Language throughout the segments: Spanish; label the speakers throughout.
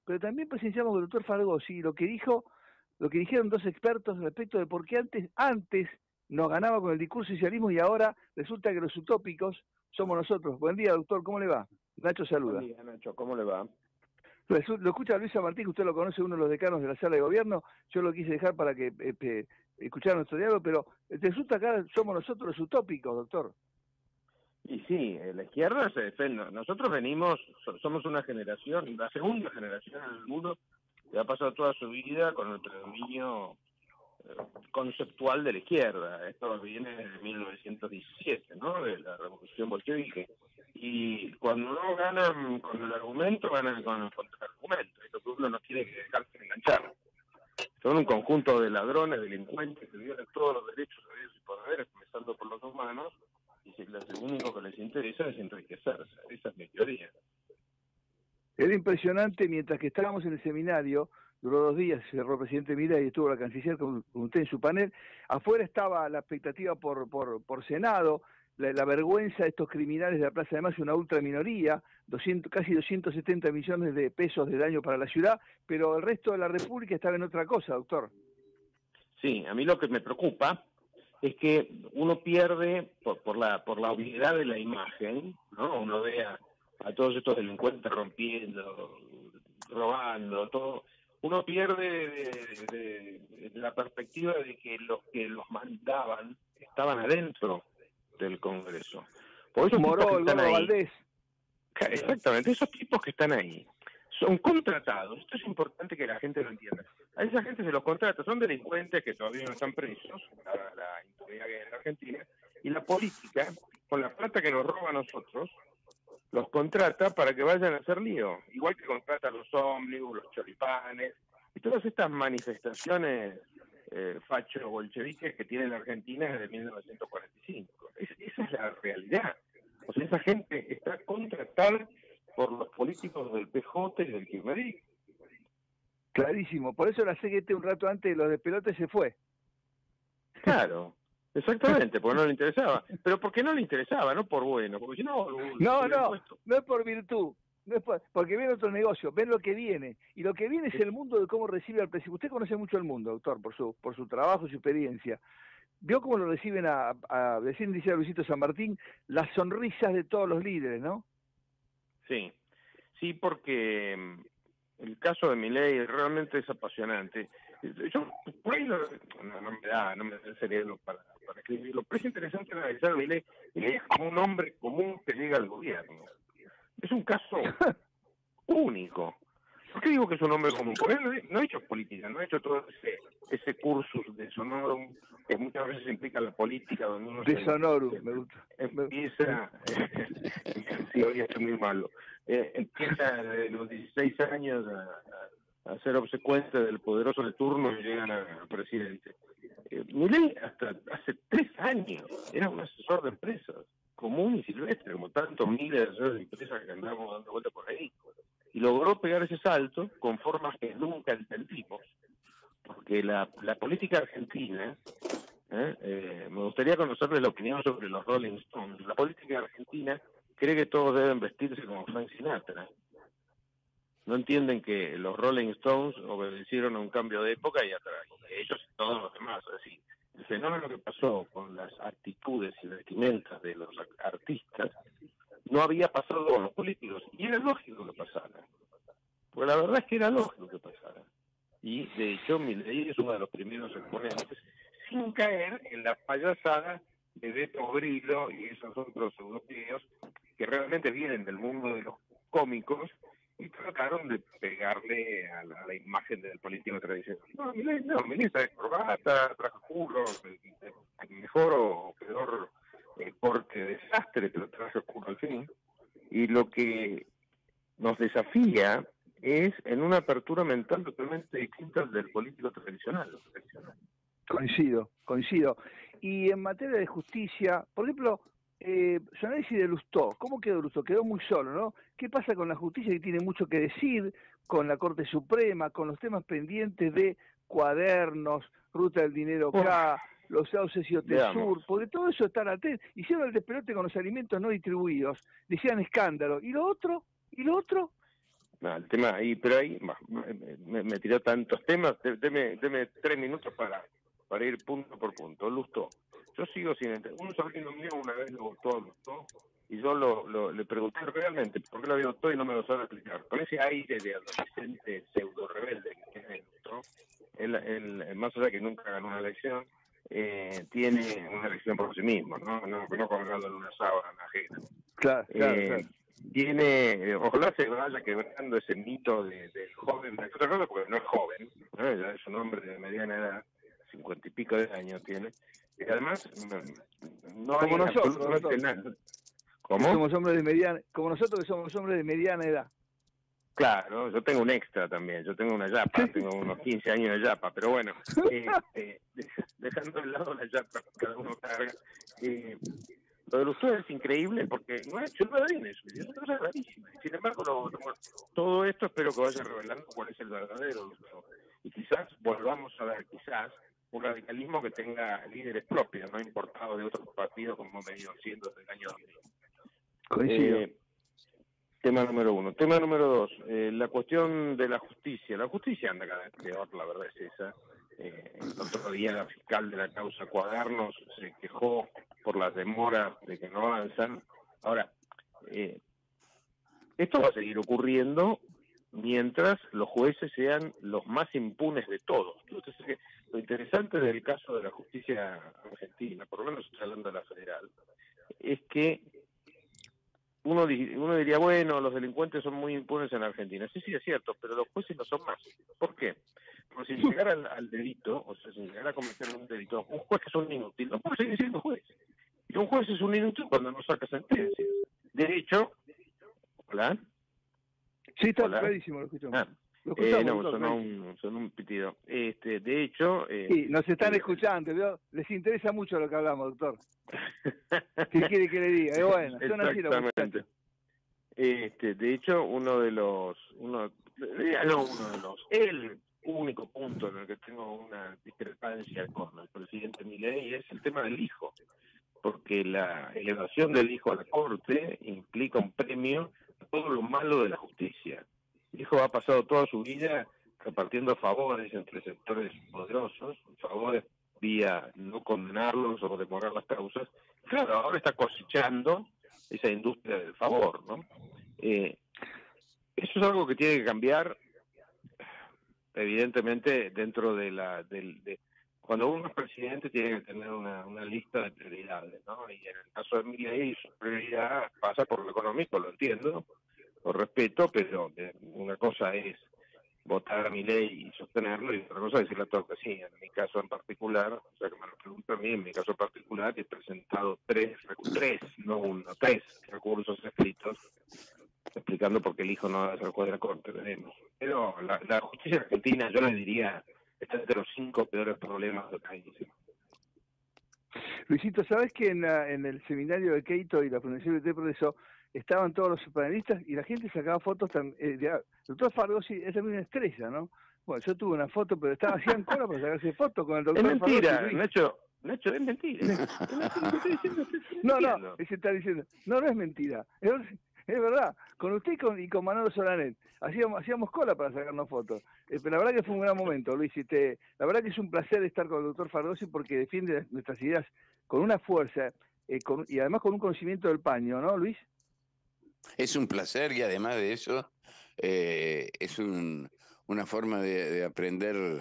Speaker 1: pero también presenciamos con el doctor Fargosi lo que dijeron dos expertos respecto de por qué antes nos ganaba con el discurso socialismo y ahora resulta que los utópicos somos nosotros. Buen día, doctor, ¿cómo le va? Nacho
Speaker 2: Buen
Speaker 1: saluda.
Speaker 2: día, Nacho, ¿cómo le va?
Speaker 1: Lo escucha Luisa Martín, que usted lo conoce, uno de los decanos de la sala de gobierno. Yo lo quise dejar para que escuchara nuestro diálogo, pero resulta acá somos nosotros los utópicos, doctor.
Speaker 2: Y sí, la izquierda se defiende. Nosotros somos una generación, la segunda generación en el mundo que ha pasado toda su vida con el predominio conceptual de la izquierda. Esto viene de 1917, ¿no? De la revolución bolchevique. Y cuando no ganan con el argumento, ganan con el contraargumento. Esto que uno no tiene que dejarse enganchar. Son un conjunto de ladrones, delincuentes que violan todos los derechos habidos y por haber, empezando por los humanos, y lo único que les interesa es enriquecerse. Esa es mi teoría.
Speaker 1: Era impresionante, mientras que estábamos en el seminario, duró 2 días, cerró el presidente Milei y estuvo la canciller con usted en su panel, afuera estaba la expectativa por Senado, la vergüenza de estos criminales de la Plaza de Mayo, una ultra minoría, casi 270 millones de pesos de daño para la ciudad, pero el resto de la República estaba en otra cosa, doctor.
Speaker 2: Sí, a mí lo que me preocupa es que uno pierde por la obviedad de la imagen, ¿no? Uno ve a todos estos delincuentes rompiendo, robando, todo. Uno pierde de la perspectiva de que los mandaban estaban adentro del Congreso. Por esos
Speaker 1: Moró,
Speaker 2: tipos que están ahí,
Speaker 1: Valdés.
Speaker 2: exactamente, esos tipos que están ahí son contratados. Esto es importante que la gente lo entienda. A esa gente se los contrata, son delincuentes que todavía no están presos, la impunidad en Argentina, y la política, con la plata que nos roba a nosotros, los contrata para que vayan a hacer lío, igual que contrata los ómnibus, los choripanes, y todas estas manifestaciones facho-bolcheviques que tiene la Argentina desde 1945. Esa es la realidad. O sea, esa gente está contratada por los políticos del PJ y del kirchnerismo.
Speaker 1: Clarísimo, por eso la CGT un rato antes de los despelotes se fue.
Speaker 2: Claro, exactamente, porque no le interesaba. Pero porque no le interesaba, no por bueno, porque si no...
Speaker 1: No es por virtud, no es porque ven otro negocio, ven lo que viene, y lo que viene es el mundo de cómo recibe al presidente. Usted conoce mucho el mundo, doctor, por su trabajo y su experiencia. ¿Vio cómo lo reciben recién decía Luisito San Martín, las sonrisas de todos los líderes, ¿no?
Speaker 2: Sí, porque el caso de Milei realmente es apasionante. Yo por ahí no me da el cerebro para escribirlo, pero es interesante analizar a Milei. Milei es como un hombre común que llega al gobierno. Es un caso único. ¿Por qué digo que es un hombre común? Porque él no ha hecho política, no ha hecho todo ese cursus de sonorum que muchas veces implica la política, donde uno
Speaker 1: de sonorum, me gusta.
Speaker 2: Empieza, sí, hoy estoy muy malo, empieza de los 16 años a ser obsecuente del poderoso de turno y llegan al presidente. Milei hasta hace 3 años era un asesor de empresas, común y silvestre, como tantos miles de asesores de empresas que andamos dando vuelta por ahí. Y logró pegar ese salto con formas que nunca entendimos, porque la política argentina, me gustaría conocerle la opinión sobre los Rolling Stones. La política argentina cree que todos deben vestirse como Frank Sinatra. No entienden que los Rolling Stones obedecieron a un cambio de época y ellos y todos los demás. Es decir, el fenómeno que pasó con las actitudes y vestimentas de los artistas no había pasado con los políticos, y era lógico que pasara, porque la verdad es que era lógico que pasara, y de hecho Milei es uno de los primeros exponentes, sin caer en la payasada de Beto Grillo y esos otros europeos que realmente vienen del mundo de los cómicos y trataron de pegarle a la imagen del político tradicional. No, Milei está de corbata, traje oscuro, mejor o peor corte desastre, pero traje oscuro al fin. Y lo que nos desafía es en una apertura mental totalmente distinta del político tradicional.
Speaker 1: Coincido. Y en materia de justicia, por ejemplo, su análisis de Lustó, ¿cómo quedó Lustó? Quedó muy solo, ¿no? ¿Qué pasa con la justicia que tiene mucho que decir, con la Corte Suprema, con los temas pendientes de cuadernos, ruta del dinero acá, los sauces y Otesur? Porque todo eso está latente. Hicieron el despelote con los alimentos no distribuidos, decían escándalo. ¿Y lo otro?
Speaker 2: No, el tema ahí, pero ahí me tiró tantos temas. Deme 3 minutos para ir punto por punto. Lustó. Yo sigo sin entender. Un sobrino mío una vez lo votó a Lustó y yo le pregunté realmente por qué lo había votado y no me lo sabe explicar. Con ese aire de adolescente pseudo rebelde que tiene Lustó, él, más allá de que nunca ganó una elección, tiene una elección por sí mismo, no colgado en una sábana ajena.
Speaker 1: Claro.
Speaker 2: Tiene, ojalá se vaya quebrando ese mito del joven, porque no es joven, ¿no? Ya es un hombre de mediana edad, 50 y pico de años tiene, y además no hay
Speaker 1: como nosotros,
Speaker 2: absolutamente nada. ¿Cómo?
Speaker 1: Como nosotros que somos hombres de mediana edad.
Speaker 2: Claro, yo tengo un extra también, yo tengo una yapa, tengo unos 15 años de yapa, pero bueno, dejando de lado la yapa, cada uno carga. Lo de Lustó es increíble porque no ha hecho nada bien eso, es una cosa rarísima. Sin embargo, todo esto espero que vaya revelando cuál es el verdadero Lustó. Y quizás volvamos a ver, un radicalismo que tenga líderes propios, no importados de otros partidos como venido siendo desde el año 2000.
Speaker 1: Coincido.
Speaker 2: Tema número 1. Tema número 2, la cuestión de la justicia. La justicia anda cada vez peor, la verdad es esa. El otro día la fiscal de la causa Cuadernos se quejó por las demoras de que no avanzan. Ahora, esto va a seguir ocurriendo mientras los jueces sean los más impunes de todos. Entonces, lo interesante del caso de la justicia argentina, por lo menos estoy hablando de la federal, es que uno diría, bueno, los delincuentes son muy impunes en Argentina. Sí, es cierto, pero los jueces no son más. ¿Por qué? Porque sin llegar al delito, o sea, sin llegar a cometer un delito, un juez que es un inútil no puede seguir siendo juez. Y un juez es un inútil cuando no saca sentencias. De hecho, ¿hola?
Speaker 1: Sí, está clarísimo, lo escuchamos.
Speaker 2: Sonó un pitido. De hecho...
Speaker 1: sí, nos están escuchando, ¿vio? Les interesa mucho lo que hablamos, doctor. ¿Qué quiere que le diga? Bueno, son así los muchachos.
Speaker 2: De hecho, el único punto en el que tengo una discrepancia con el presidente Milei es el tema del hijo, porque la elevación del hijo a la corte implica un premio a todo lo malo de la justicia. El hijo ha pasado toda su vida repartiendo favores entre sectores poderosos, favores vía no condenarlos o demorar las causas. Claro, ahora está cosechando esa industria del favor, ¿no? Eso es algo que tiene que cambiar, evidentemente, dentro de cuando uno es presidente tiene que tener una lista de prioridades, ¿no? Y en el caso de Milei, su prioridad pasa por lo económico, lo entiendo, lo respeto, pero una cosa es votar a Milei y sostenerlo, y otra cosa es decirle a todo que sí. En mi caso en particular, o sea que me lo pregunto a mí, en mi caso en particular, he presentado tres recursos escritos explicando por qué el hijo no va a ser juez de la corte, veremos. Pero la justicia argentina, yo le diría, está entre los 5 peores problemas del país.
Speaker 1: Luisito, ¿sabes que en el seminario de Keito y la Fundación de Progreso estaban todos los panelistas y la gente sacaba fotos? El doctor Fargosi es también una estrella, ¿no? Bueno, yo tuve una foto, pero hacían cola para sacarse fotos con el doctor Fargosi.
Speaker 2: Es mentira, Nacho, es mentira.
Speaker 1: No, ese está diciendo, no es mentira, es verdad, con usted y con Manolo Solanet hacíamos cola para sacarnos fotos, pero la verdad que fue un gran momento, Luis, la verdad que es un placer estar con el doctor Fargosi porque defiende nuestras ideas con una fuerza y además con un conocimiento del paño, ¿no, Luis?
Speaker 3: Es un placer y además de eso es una forma de aprender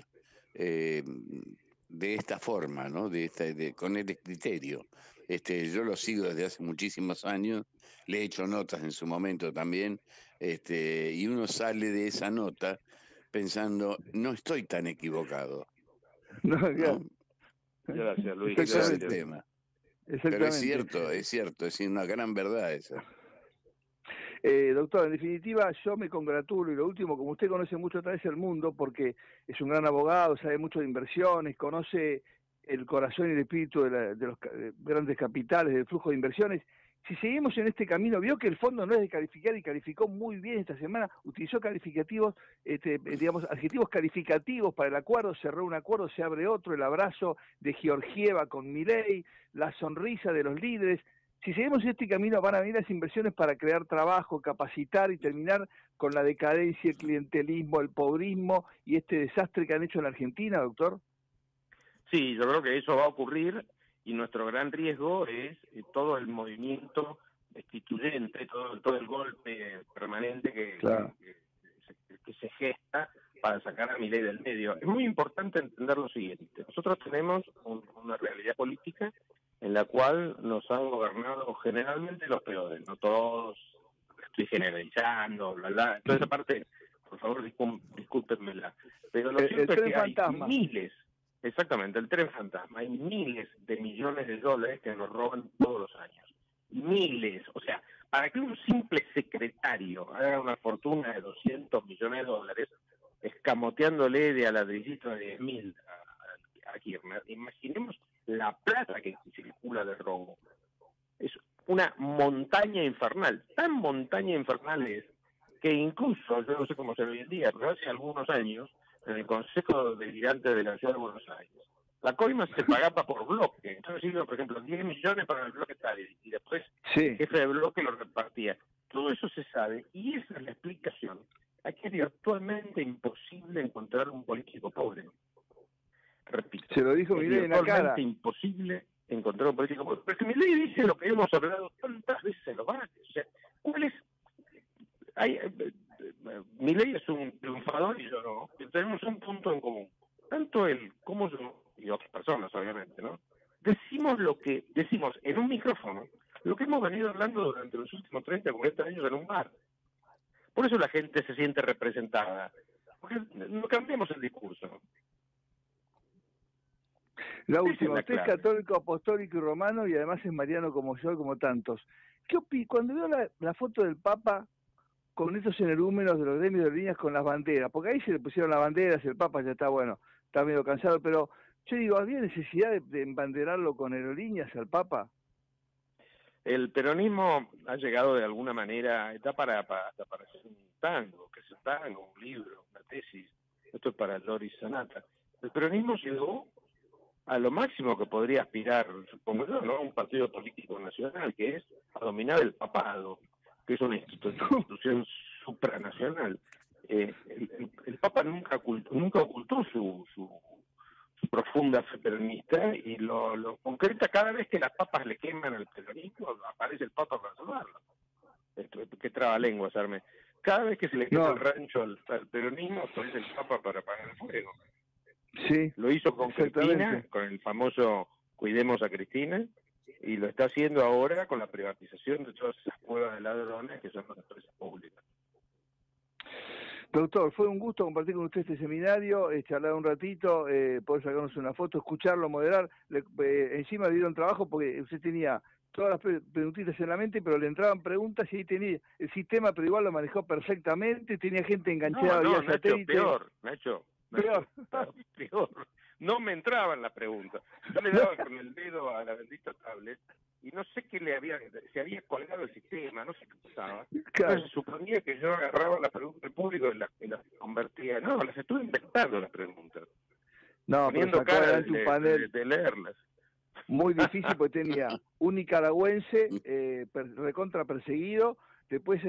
Speaker 3: de esta forma, ¿no? Con este criterio. Yo lo sigo desde hace muchísimos años, le he hecho notas en su momento también, y uno sale de esa nota pensando, no estoy tan equivocado.
Speaker 1: ¿No?
Speaker 2: Gracias, Luis.
Speaker 3: Ese es el tema. Pero es cierto, es una gran verdad esa.
Speaker 1: Doctor, en definitiva, yo me congratulo, y lo último, como usted conoce mucho otra vez el mundo, porque es un gran abogado, sabe mucho de inversiones, conoce el corazón y el espíritu de los grandes capitales, del flujo de inversiones. Si seguimos en este camino, vio que el fondo no es de calificar y calificó muy bien esta semana, utilizó calificativos, adjetivos calificativos para el acuerdo, cerró un acuerdo, se abre otro, el abrazo de Georgieva con Milei, la sonrisa de los líderes. si seguimos este camino van a venir las inversiones para crear trabajo, capacitar y terminar con la decadencia, el clientelismo, el pobrismo y este desastre que han hecho en la Argentina, doctor.
Speaker 2: Sí, yo creo que eso va a ocurrir y nuestro gran riesgo es todo el movimiento destituyente, todo el golpe permanente
Speaker 1: Claro.
Speaker 2: que se gesta para sacar a Milei del medio. Es muy importante entender lo siguiente. Nosotros tenemos una realidad política en la cual nos han gobernado generalmente los peores, no todos, estoy generalizando, bla, bla. Toda esa parte, por favor, discúlpenmela. Pero lo cierto es que hay miles, exactamente, el tren fantasma, hay miles de millones de dólares que nos roban todos los años. Miles, o sea, para que un simple secretario haga una fortuna de 200 millones de dólares, escamoteándole de a ladrillito de 10.000 a Kirchner, imaginemos la plata que circula de robo. Es una montaña infernal, tan montaña infernal es que incluso, yo no sé cómo se ve hoy en día, pero hace algunos años, en el Consejo Deliberante de la Ciudad de Buenos Aires, la coima se pagaba por bloque. Entonces, por ejemplo, 10 millones para el bloque tal, y después el jefe de bloque lo repartía. Todo eso se sabe, y esa es la explicación. Aquí es virtualmente imposible encontrar un político pobre. Repito,
Speaker 1: se lo dijo Milei en la cara.
Speaker 2: Es imposible encontrar un político pobre. Pero que Milei dice lo que hemos hablado tantas veces en los debates. O sea, ¿cuál es? Milei es un triunfador y yo no. Tenemos un punto en común. Tanto él como yo, y otras personas, obviamente, ¿no? Decimos en un micrófono lo que hemos venido hablando durante los últimos 30 o 40 años en un bar. Por eso la gente se siente representada. Porque no cambiamos el discurso.
Speaker 1: La última, usted es católico, apostólico y romano y además es mariano como yo y como tantos. Cuando veo la foto del Papa con estos energúmenos de los gremios de líneas con las banderas, porque ahí se le pusieron las banderas y el Papa ya está, bueno, está medio cansado, pero yo digo, ¿había necesidad de embanderarlo con aerolíneas al Papa?
Speaker 2: El peronismo ha llegado de alguna manera, está para hacer un tango, que es un tango, un libro, una tesis, esto es para Loris Sanata. El peronismo llegó a lo máximo que podría aspirar, supongo yo, ¿no? Un partido político nacional, que es a dominar el papado, que es una institución supranacional. El Papa nunca ocultó su profunda fe peronista y lo concreta cada vez que las papas le queman al peronismo, aparece el Papa para salvarlo. Qué trabalenguas, Arme. Cada vez que se le quema el rancho al peronismo, aparece el Papa para apagar el fuego.
Speaker 1: Sí,
Speaker 2: lo hizo con Cristina, con el famoso Cuidemos a Cristina, y lo está haciendo ahora con la privatización de todas esas cuevas de ladrones que son las empresas públicas.
Speaker 1: Doctor, fue un gusto compartir con usted este seminario, charlar un ratito, poder sacarnos una foto, escucharlo, moderar. Encima le dieron trabajo porque usted tenía todas las preguntitas en la mente, pero le entraban preguntas y ahí tenía el sistema, pero igual lo manejó perfectamente, tenía gente enganchada vía satélite.
Speaker 2: Nacho, peor. No me entraban las preguntas. Yo le daba con el dedo a la bendita tablet y no sé qué se había colgado el sistema, no sé qué pasaba. Claro. Entonces suponía que yo agarraba la pregunta del público y las convertía. No, las estuve inventando las preguntas.
Speaker 1: No,
Speaker 2: poniendo cara un panel de leerlas.
Speaker 1: Muy difícil porque tenía un nicaragüense recontra perseguido, después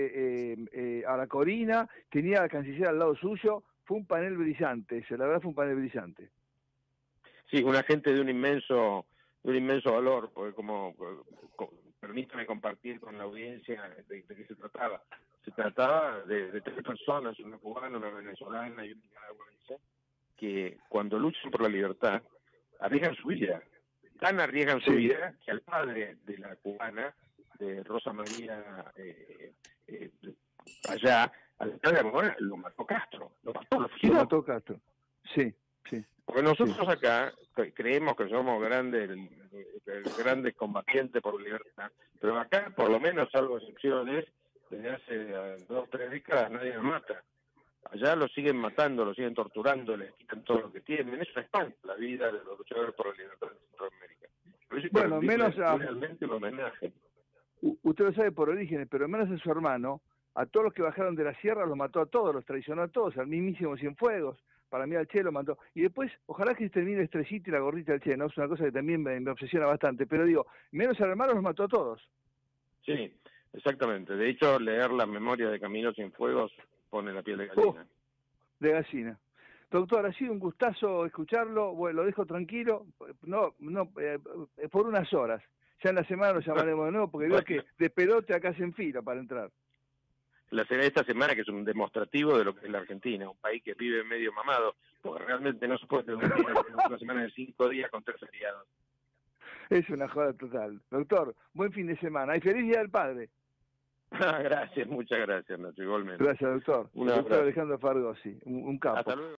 Speaker 1: a la Corina, tenía a la canciller al lado suyo. Fue un panel brillante, la verdad fue un panel brillante.
Speaker 2: Sí, una gente de un inmenso valor, porque permítame compartir con la audiencia de qué se trataba. Se trataba de 3 personas, una cubana, una venezolana y un nicaragüense, que cuando luchan por la libertad arriesgan su vida. Tan arriesgan su vida que al padre de la cubana, de Rosa María, allá, al padre de la cubana, lo mató Castro. Lo
Speaker 1: mató Castro, sí.
Speaker 2: Porque nosotros acá creemos que somos grandes combatientes por libertad, pero acá, por lo menos, salvo excepciones, desde hace 2 o 3 décadas nadie nos mata. Allá lo siguen matando, lo siguen torturando, les quitan todo lo que tienen. Eso es la vida de los luchadores por la libertad en Centroamérica.
Speaker 1: Bueno, menos
Speaker 2: realmente un homenaje.
Speaker 1: Usted lo sabe por orígenes, pero menos a su hermano, a todos los que bajaron de la sierra los mató a todos, los traicionó a todos, al mismísimo Cienfuegos. para mí al Che lo mandó. Y después, ojalá que termine Estrellita y la gorrita del Che, ¿no? Es una cosa que también me obsesiona bastante. Pero digo, menos al hermano nos mató a todos.
Speaker 2: Sí, exactamente. De hecho, leer las memorias de Caminos sin Fuegos pone la piel de gallina.
Speaker 1: De gallina. Doctor, ha sido un gustazo escucharlo. Bueno, lo dejo tranquilo. No, por unas horas. Ya en la semana lo llamaremos de nuevo porque veo que de pelote acá se enfila para entrar.
Speaker 2: Esta semana que es un demostrativo de lo que es la Argentina, un país que vive medio mamado, porque realmente no se puede tener una semana de 5 días con 3 feriados.
Speaker 1: Es una joda total. Doctor, buen fin de semana y feliz Día del Padre.
Speaker 2: Gracias, muchas gracias, Nacho, igualmente.
Speaker 1: Gracias, doctor.
Speaker 2: Un
Speaker 1: doctor
Speaker 2: abrazo.
Speaker 1: Alejandro Fargosi, un capo.
Speaker 2: Hasta luego.